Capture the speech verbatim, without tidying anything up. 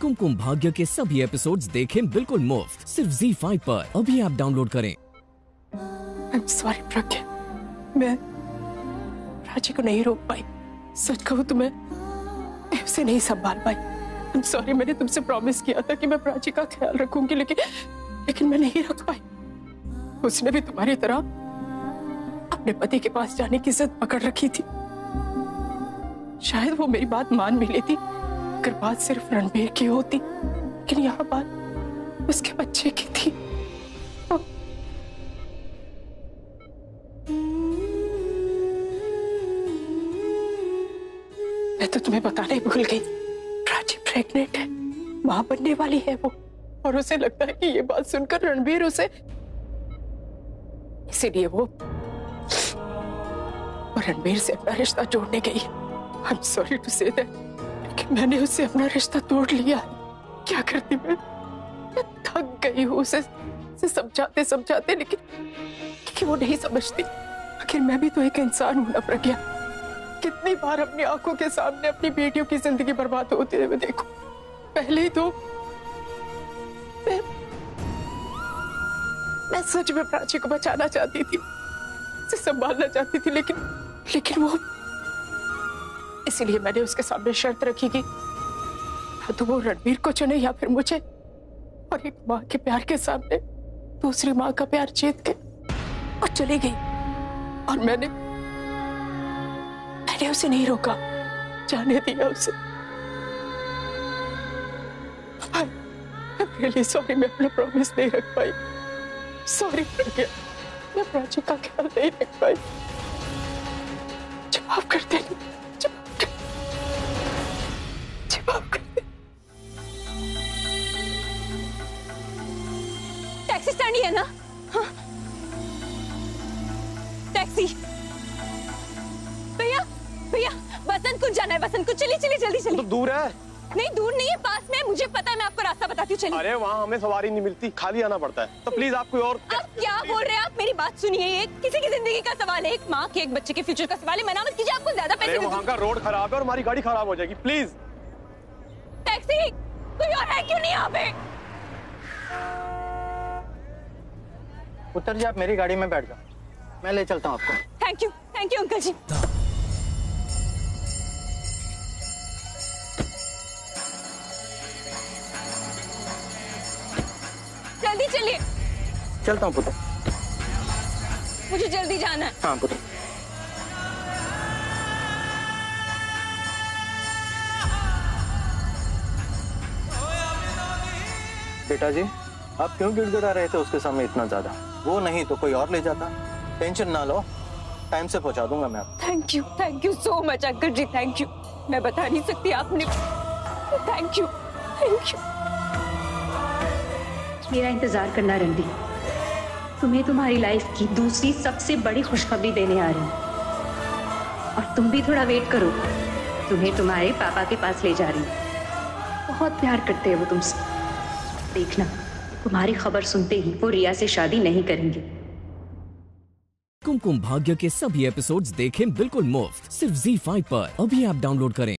कुमकुम भाग्य के सभी एपिसोड्स देखें बिल्कुल मुफ्त सिर्फ ज़ी फाइव पर। अभी ऐप डाउनलोड करें। I'm sorry प्रज्ञा, मैं प्राची को नहीं रोक पाई। सच कहूँ तो मैं उसे नहीं संभाल पाई। I'm sorry, मैंने तुमसे प्रॉमिस किया था कि मैं प्राची का ख्याल रखूंगी, लेकिन लेकिन मैं नहीं रख पाई। उसने भी तुम्हारी तरह अपने पति के पास जाने की जिद पकड़ रखी थी। शायद वो मेरी बात मान भी लेती अगर बात सिर्फ रणबीर की होती, लेकिन यहाँ बात उसके बच्चे की थी। मैं तो तुम्हें बताना ही भूल गई, प्राची प्रेग्नेंट है, मां बनने वाली है वो। और उसे लगता है कि ये बात सुनकर रणबीर उसे, इसीलिए वो रणबीर से अपना रिश्ता जोड़ने गई है। I'm sorry to say that, लेकिन मैंने उससे अपना रिश्ता तोड़ लिया है। क्या करती मैं मैं थक गई हूँ उसे, उसे समझाते समझाते, लेकिन लेकिन वो नहीं समझती। आखिर मैं भी तो एक इंसान हूं ना प्रज्ञा। कितनी बार अपनी आंखों के सामने अपनी बेटियों की जिंदगी बर्बाद होते हुए देखो। पहले ही तो मैं, मैं सच में प्राची को बचाना चाहती थी, उसे संभालना चाहती थी, लेकिन लेकिन वो, इसीलिए मैंने उसके सामने शर्त रखी कि या तो वो रणबीर को चुने या फिर मुझे। और एक माँ के प्यार के सामने दूसरी माँ का प्यार जीत के और चली गई। और मैंने मैंने उसे नहीं रोका, जाने दिया उसे। I'm really sorry, मैं अपना प्रॉमिस नहीं रख पाई। सॉरी प्रज्ञा, मैं प्राची का ख्याल नहीं रख पाई। जवाब कर दे, जवाब कर, जवाब कर दे। टैक्सी स्टैंड ही है ना? हाँ? टैक्सी। भैया भैया, वसंत कुंज जाना है, वसंत कुंज। चलिए चलिए जल्दी चलिए। तो दूर है। नहीं दूर नहीं है, पास में है, मुझे पता है, मैं आपको रास्ता बताती हूँ। चलिए। अरे वहाँ हमें सवारी नहीं मिलती, खाली आना पड़ता है। तो प्लीज आप कोई और। आप क्या बोल रहे हैं? आप मेरी बात सुनिए, ये किसी की जिंदगी का सवाल है, एक माँ के एक बच्चे के फ्यूचर का सवाल है। मना मत कीजिए, आपको ज्यादा पैसे। वहाँ का रोड खराब है और हमारी गाड़ी खराब हो जाएगी, प्लीज। टैक्सी, कोई और है क्यों नहीं यहाँ पे? उतर जी, आप मेरी गाड़ी में बैठ जाओ, मैं ले चलता हूँ आपको। Thank you, thank you uncle ji. जल्दी चलिए। चलता हूँ पुत्र। मुझे जल्दी जाना है। हाँ पुत्र। बेटा जी, आप क्यों गिड़गिड़ा रहे थे उसके सामने इतना ज्यादा? वो नहीं तो कोई और ले जाता। टेंशन ना लो, टाइम से पहुंचा दूंगा मैं आपको। Thank you, thank you so much uncle ji, thank you. मैं बता नहीं सकती आपने, थैंक यू, थैंक यू। मेरा इंतजार करना रणबीर, तुम्हें तुम्हारी लाइफ की दूसरी सबसे बड़ी खुशखबरी देने आ रही हूँ। और तुम भी थोड़ा वेट करो, तुम्हें तुम्हारे पापा के पास ले जा रही हूँ। बहुत प्यार करते हैं वो तुमसे। देखना, तुम्हारी खबर सुनते ही वो रिया से शादी नहीं करेंगे। कुमकुम भाग्य के सभी एपिसोड्स देखें बिल्कुल मुफ्त सिर्फ ज़ी फाइव पर। अभी ऐप डाउनलोड करें।